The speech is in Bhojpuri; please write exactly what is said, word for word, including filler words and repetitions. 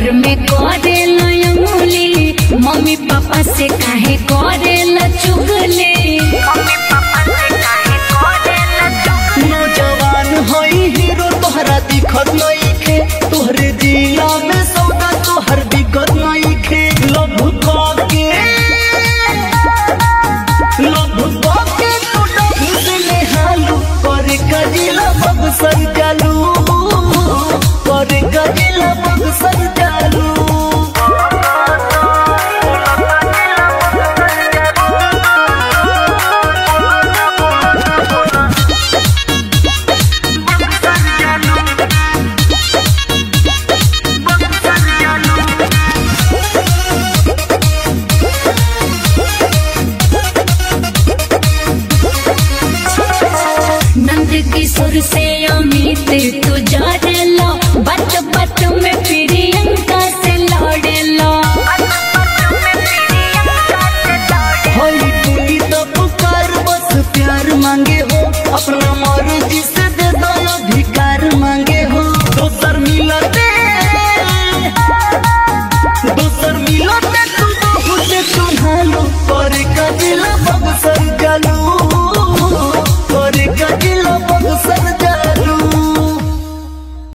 घर में करेला अंगुली, मम्मी पापा से काहे करेला चुगली। नौजवान होई हीरो तोहरा दिखत नइखे, तोहरे जिला में सौदा तोहर बिकत नइखे। लव के लव के तू डब से नेहालू, करे गजिला बक्सर जालू, करे गजिला बक्सर जालू। नंद किशोर से अमित तू जड़ेला, बात बात में प्रियंका से लड़ेला। होई तूनी तो पुकार बस प्यार मांगे हो, अपना मर्जी से दे दो अधिकार मांगे हो। दोसर मिलते दोसर मिलते तू बहुत संभालो, करे का दिल बक्सर